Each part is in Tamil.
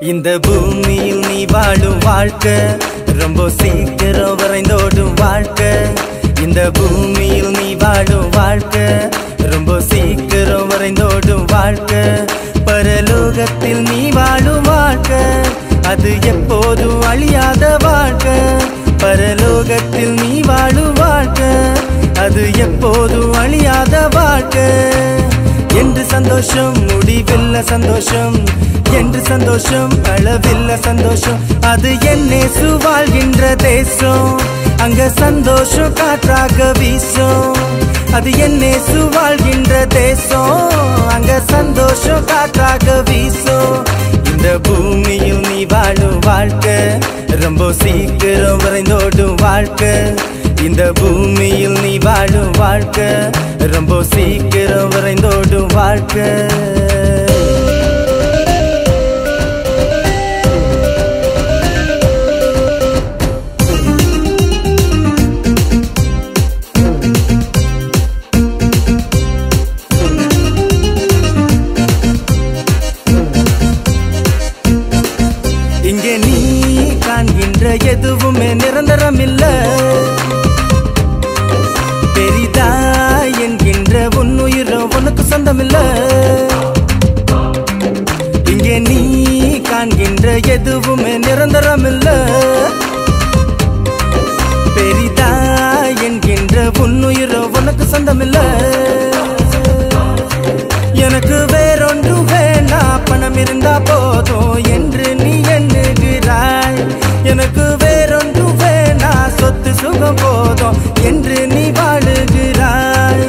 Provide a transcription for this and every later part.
இந்த பூமியில் நீ வாழும் வாழ்க்கை ரொம்ப சீக்கிரம் வரைந்தோடும் வாழ்க்கை. இந்த பூமியில் நீ வாழும் வாழ்க்கை ரொம்ப சீக்கிரம் வரைந்தோடும் வாழ்க்கை. பரலோகத்தில் நீ வாழும் வாழ்க்கை அது எப்போதும் அழியாத வாழ்க்கை. பரலோகத்தில் நீ வாழும் வாழ்க்கை அது எப்போதும் அழியாத வாழ்க்கை. என்று சந்தோஷம் முடிவில்ல சந்தோஷம், என்று சந்தோஷம் அளவில்ல சந்தோஷம். அது என்னேசு வாழ்கின்ற தேசம், அங்க சந்தோஷம் காற்றாக வீசும். அது என்னேசு வாழ்கின்ற தேசம், அங்க சந்தோஷம் காற்றாக வீசும். இந்த பூமியில் நீ வாழும் வாழ்க்கை ரொம்ப சீக்கிரம் வரைந்தோடும் வாழ்க்கை. இந்த பூமியில் நீ வாழும் வாழ்க்கை ரொம்ப சீக்கிரம் வரைந்தோடும் வாழ்க்கை. இங்கே நீ காண்கின்ற எதுவுமே நிரந்தரம் இல்ல. பெரிதா என்கின்ற உன்னுயிரோ உனக்கு சொந்தம் இல்ல. இங்கே நீ காண்கின்ற எதுவுமே நிரந்தரம் இல்ல. பெரிதா என்கின்ற உன்னுயிரோ உனக்கு சொந்தம் இல்ல. எனக்கு வேறொன்று வேணா, பணம் இருந்தா போதும் என்று நீ எண்ணுகிறாய். எனக்கு வேறொன்று வேணா, சொத்து சுகம் போதும் என்று நீ வாழுகிறாய்.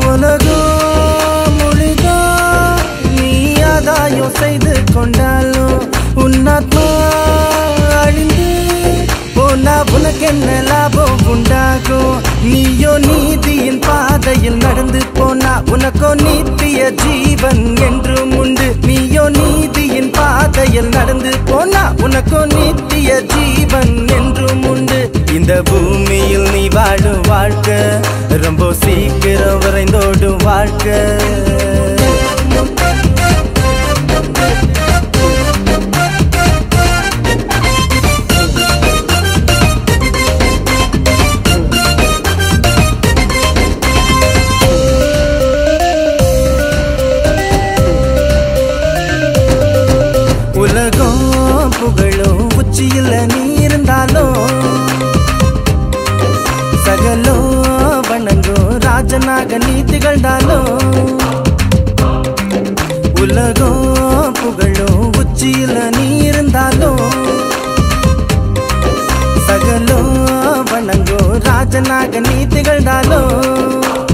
உலகம் முழுதோ நீ ஆதாயம் செய்து கொண்டாலும் உன்னாத்மா அழிந்து போனா உனக்கு என்ன லாபம் உண்டாகும்? நீயோ நீதியின் பாதையில் நடந்து போனா உனக்கோ நித்திய ஜீவன் என்றும் உண்டு. நீயோ நீதியின் பாதையில் நடந்து போனா உனக்கோ நித்திய ஜீவன் என்றும் உண்டு. இந்த பூமியில் நீ வாழும் வாழ்க்கை ரொம்ப சீக்கிரம் வரைந்தோடும் வாழ்க்கை. உலகம் புகழும் உச்சியில் நீ இருந்தாலும் சகலோ வணங்கும் ராஜனாக நீ திகழ்ந்தாலும். உலகம் புகழும் உச்சியில் நீ இருந்தாலும் சகலோ வணங்கும் ராஜனாக நீ திகழ்ந்தாலும்.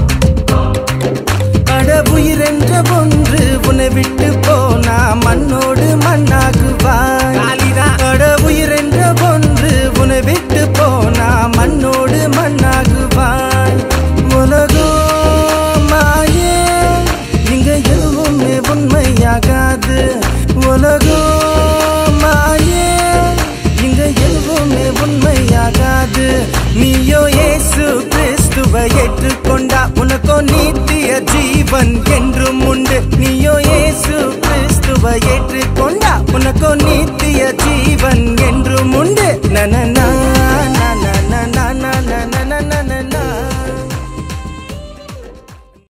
உயிர் என்ற ஒன்று உன்னை விட்டு போனா மண்ணோடு மண்ணாகுவாய். உயிர் என்ற ஒன்று உன்னை விட்டு போனா மண்ணோடு மண்ணாகுவாய். உலகம் மாயே இங்க எதுவுமே உண்மையாகாது. உலகம் மாயே இங்க எதுவுமே உண்மையாகாது. நீயோ இயேசு கிறிஸ்துவை ஏற்றுக்கொண்டா உனக்கோ நித்திய ஜீவன் என்றும் உண்டு. நீயோ இயேசு கிறிஸ்துவை ஏற்றுக்கொண்டா உனக்கோ நித்திய ஜீவன் என்று